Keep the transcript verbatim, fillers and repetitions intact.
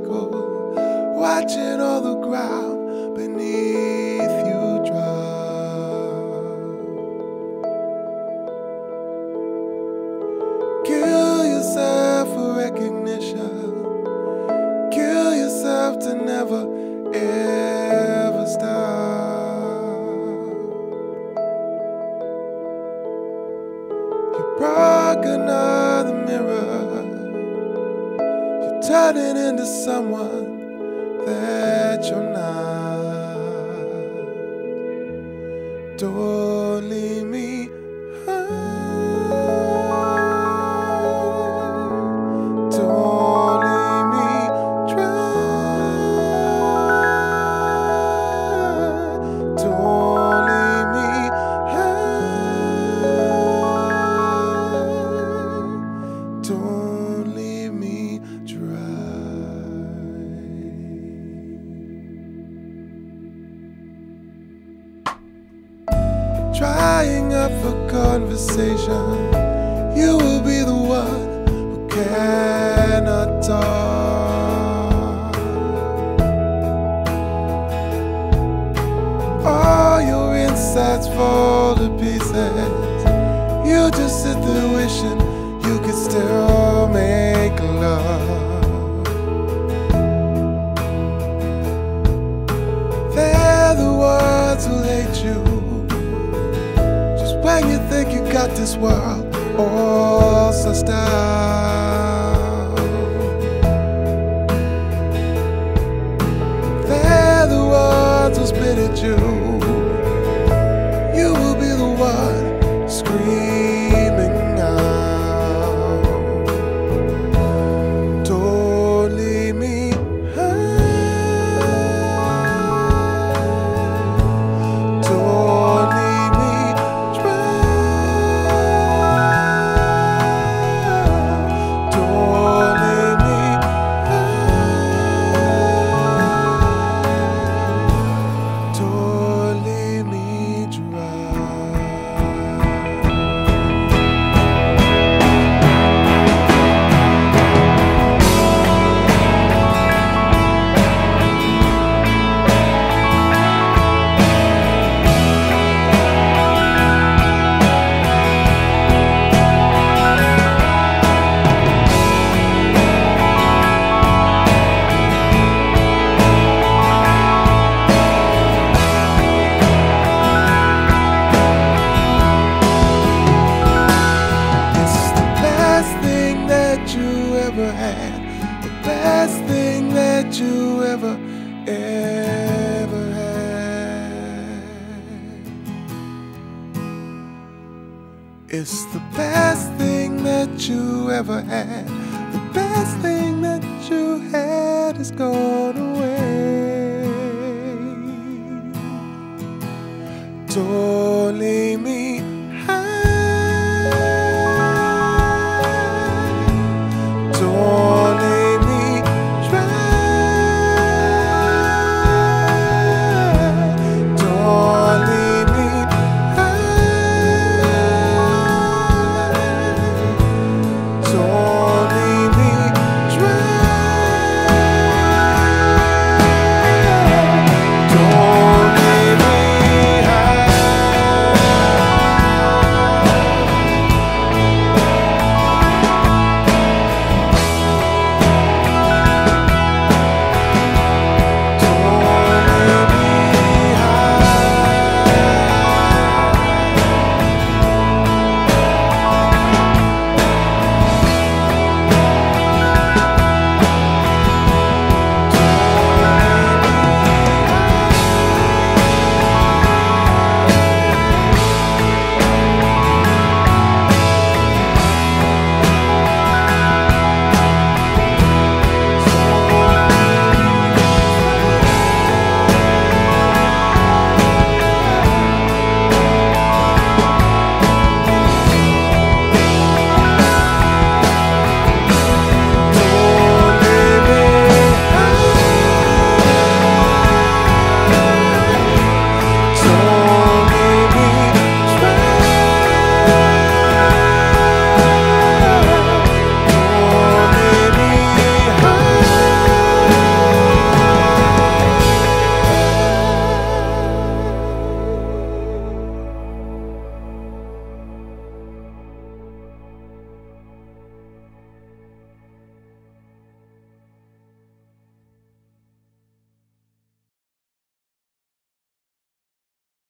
cycle, watching all the ground beneath you drop. Kill yourself for recognition, kill yourself to never ever stop. You broke another mirror, you're turning into someone that you're not. Don't leave me high, don't leave me dry, don't leave me high, don't leave me dry. Trying up for conversation, you will be the one who cannot talk. All your insides fall to pieces, you just sit there wishing you could still make love. They're the ones who hate you when you think you got this world all sussed out. They're the ones who spit at you, you will be the one screaming out. Don't leave me high, don't leave me had, the best thing that you ever, ever had. It's the best thing that you ever had. The best thing that you had is gone away. Don't leave me